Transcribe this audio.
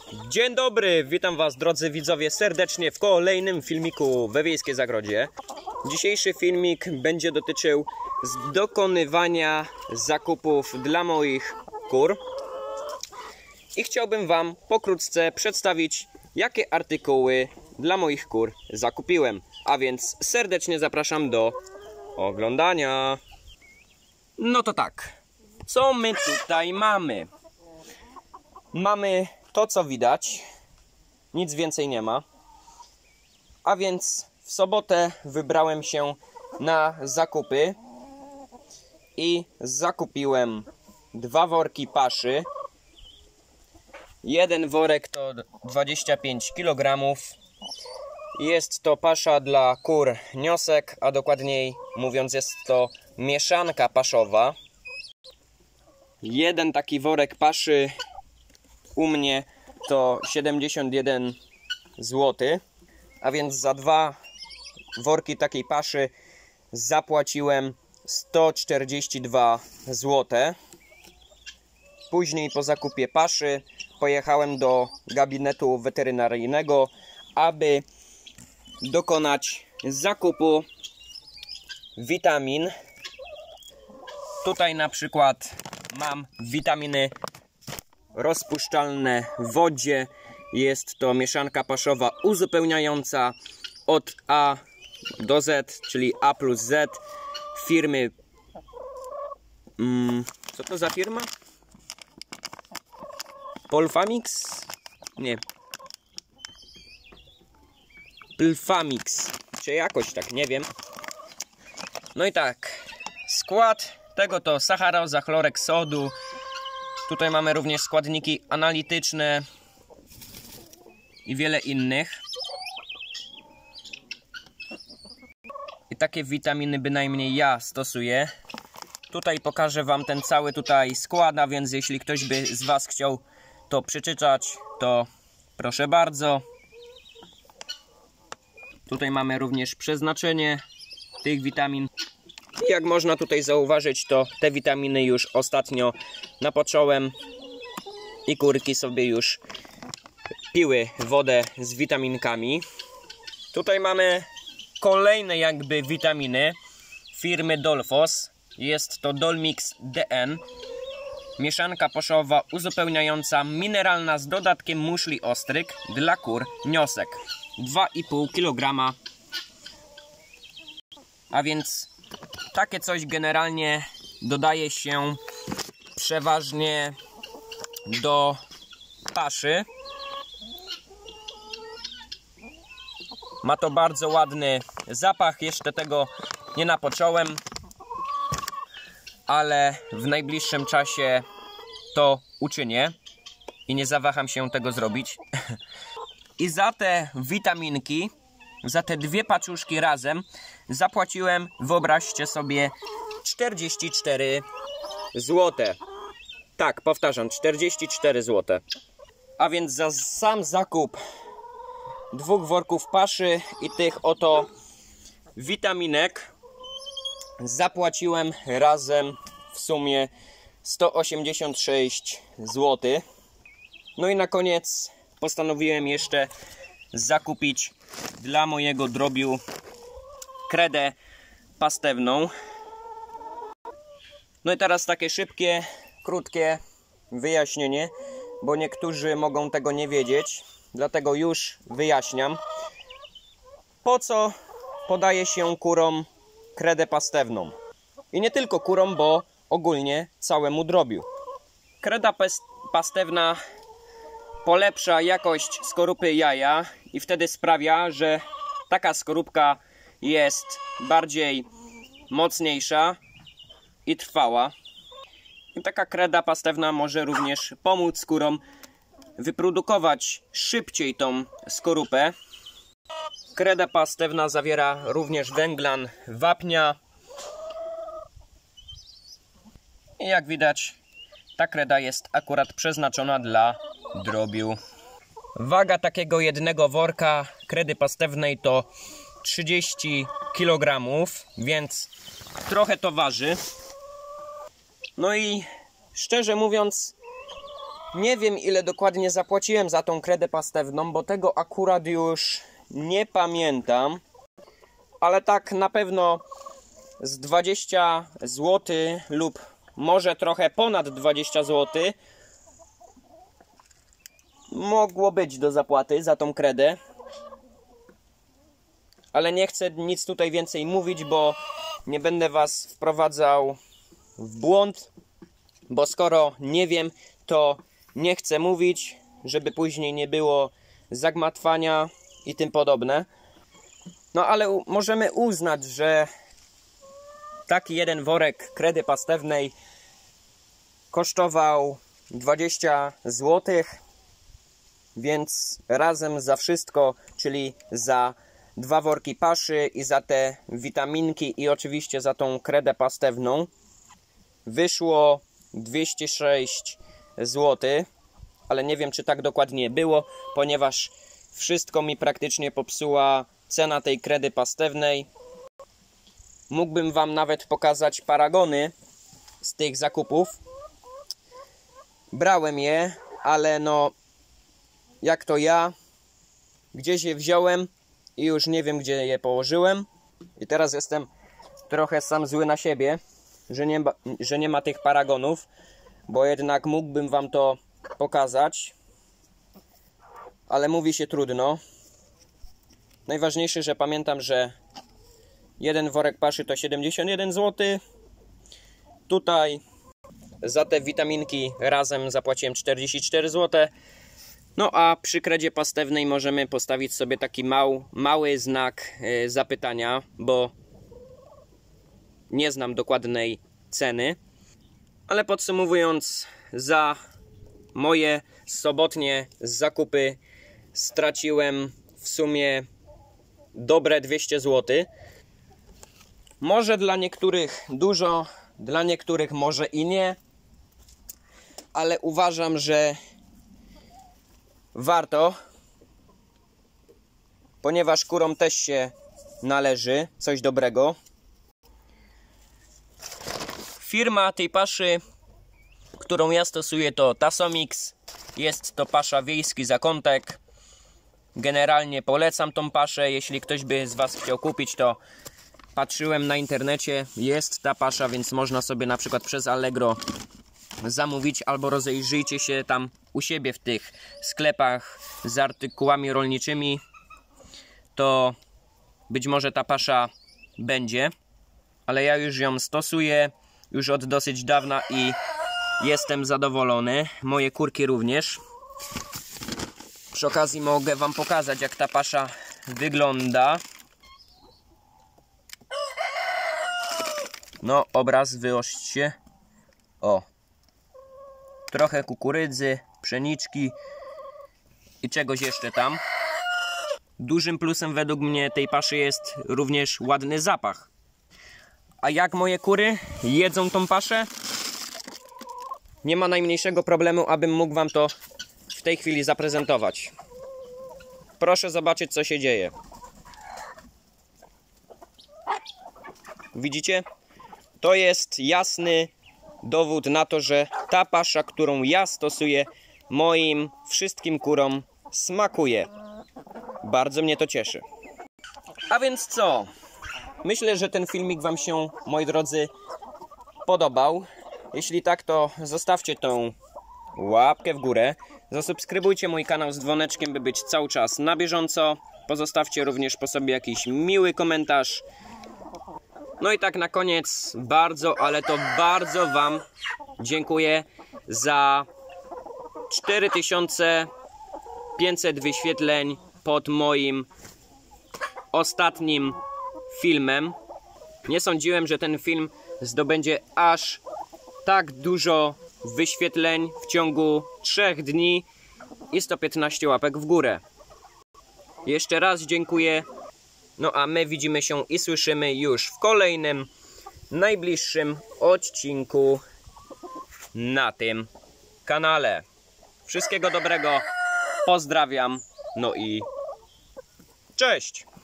Dzień dobry, witam was drodzy widzowie serdecznie w kolejnym filmiku we Wiejskie Zagrodzie. Dzisiejszy filmik będzie dotyczył dokonywania zakupów dla moich kur. I chciałbym wam pokrótce przedstawić, jakie artykuły dla moich kur zakupiłem. A więc serdecznie zapraszam do oglądania. No to tak, co my tutaj mamy? Mamy to, co widać, nic więcej nie ma. A więc w sobotę wybrałem się na zakupy i zakupiłem 2 worki paszy. Jeden worek to 25 kg. Jest to pasza dla kur niosek, a dokładniej mówiąc jest to mieszanka paszowa. Jeden taki worek paszy u mnie to 71 zł, a więc za 2 worki takiej paszy zapłaciłem 142 zł. Później po zakupie paszy pojechałem do gabinetu weterynaryjnego, aby dokonać zakupu witamin. Tutaj na przykład mam witaminy rozpuszczalne w wodzie. Jest to mieszanka paszowa uzupełniająca od A do Z, czyli A plus Z firmy. Co to za firma? Polfamix? Nie. Plfamix. Czy jakoś tak, nie wiem. No i tak. Skład tego to sacharoza, chlorek sodu. Tutaj mamy również składniki analityczne i wiele innych. I takie witaminy bynajmniej ja stosuję. Tutaj pokażę wam ten cały tutaj skład, a więc jeśli ktoś by z was chciał to przeczytać, to proszę bardzo. Tutaj mamy również przeznaczenie tych witamin. Jak można tutaj zauważyć, to te witaminy już ostatnio napocząłem i kurki sobie już piły wodę z witaminkami. Tutaj mamy kolejne jakby witaminy firmy Dolfos. Jest to Dolmix DN. Mieszanka paszowa uzupełniająca mineralna z dodatkiem muszli ostryg dla kur niosek. 2,5 kg. A więc takie coś generalnie dodaje się przeważnie do paszy. Ma to bardzo ładny zapach. Jeszcze tego nie napocząłem, ale w najbliższym czasie to uczynię i nie zawaham się tego zrobić. I za te witaminki, za te 2 paczuszki razem zapłaciłem, wyobraźcie sobie, 44 zł. Tak, powtarzam, 44 zł. A więc za sam zakup 2 worków paszy i tych oto witaminek zapłaciłem razem w sumie 186 zł. No i na koniec postanowiłem jeszcze zakupić dla mojego drobiu kredę pastewną. No i teraz takie szybkie, krótkie wyjaśnienie, bo niektórzy mogą tego nie wiedzieć, dlatego już wyjaśniam. Po co podaje się kurom kredę pastewną? I nie tylko kurom, bo ogólnie całemu drobiu. Kreda pastewna polepsza jakość skorupy jaja i wtedy sprawia, że taka skorupka jest bardziej mocniejsza i trwała. I taka kreda pastewna może również pomóc kurom wyprodukować szybciej tą skorupę. Kreda pastewna zawiera również węglan wapnia. I jak widać, ta kreda jest akurat przeznaczona dla drobiu. Waga takiego jednego worka kredy pastewnej to 30 kg, więc trochę to waży. No i szczerze mówiąc, Nie wiem, ile dokładnie zapłaciłem za tą kredę pastewną, bo tego akurat już nie pamiętam. Ale tak na pewno z 20 zł lub może trochę ponad 20 zł mogło być do zapłaty za tą kredę. Ale nie chcę nic tutaj więcej mówić, bo nie będę was wprowadzał w błąd. Bo skoro nie wiem, to nie chcę mówić, żeby później nie było zagmatwania i tym podobne. No ale możemy uznać, że taki jeden worek kredy pastewnej kosztował 20 zł, więc razem za wszystko, czyli za 2 worki paszy i za te witaminki i oczywiście za tą kredę pastewną wyszło 206 zł, ale nie wiem, czy tak dokładnie było, ponieważ wszystko mi praktycznie popsuła cena tej kredy pastewnej. Mógłbym wam nawet pokazać paragony z tych zakupów. Brałem je, ale no jak to ja, gdzieś je wziąłem i już nie wiem, gdzie je położyłem. I teraz jestem trochę sam zły na siebie, że nie ma tych paragonów, bo jednak mógłbym wam to pokazać, ale mówi się trudno. Najważniejsze, że pamiętam, że jeden worek paszy to 71 zł. Tutaj za te witaminki razem zapłaciłem 44 zł. No a przy kredzie pastewnej możemy postawić sobie taki mały znak zapytania, bo nie znam dokładnej ceny. Ale podsumowując, za moje sobotnie zakupy straciłem w sumie dobre 200 zł. Może dla niektórych dużo, dla niektórych może i nie, ale uważam, że warto, ponieważ kurom też się należy coś dobrego. Firma tej paszy, którą ja stosuję, to Tasomix. Jest to pasza Wiejski Zakątek. Generalnie polecam tą paszę. Jeśli ktoś by z was chciał kupić, to patrzyłem na internecie. Jest ta pasza, więc można sobie na przykład przez Allegro zamówić, albo rozejrzyjcie się tam u siebie w tych sklepach z artykułami rolniczymi. To być może ta pasza będzie, ale ja już ją stosuję już od dosyć dawna i jestem zadowolony. Moje kurki również. Przy okazji mogę wam pokazać, jak ta pasza wygląda. No, obraz wyośćcie. O. Trochę kukurydzy, pszeniczki i czegoś jeszcze tam. Dużym plusem według mnie tej paszy jest również ładny zapach. A jak moje kury jedzą tą paszę? Nie ma najmniejszego problemu, abym mógł wam to w tej chwili zaprezentować. Proszę zobaczyć, co się dzieje. Widzicie? To jest jasny dowód na to, że ta pasza, którą ja stosuję, moim wszystkim kurom smakuje. Bardzo mnie to cieszy. A więc co? Myślę, że ten filmik wam się, moi drodzy, podobał. Jeśli tak, to zostawcie tą łapkę w górę. Zasubskrybujcie mój kanał z dzwoneczkiem, by być cały czas na bieżąco. Pozostawcie również po sobie jakiś miły komentarz. No i tak na koniec bardzo, ale to bardzo wam dziękuję za 4500 wyświetleń pod moim ostatnim filmem. Nie sądziłem, że ten film zdobędzie aż tak dużo wyświetleń w ciągu 3 dni i 115 łapek w górę. Jeszcze raz dziękuję. No a my widzimy się i słyszymy już w kolejnym, najbliższym odcinku na tym kanale. Wszystkiego dobrego, pozdrawiam, no i cześć!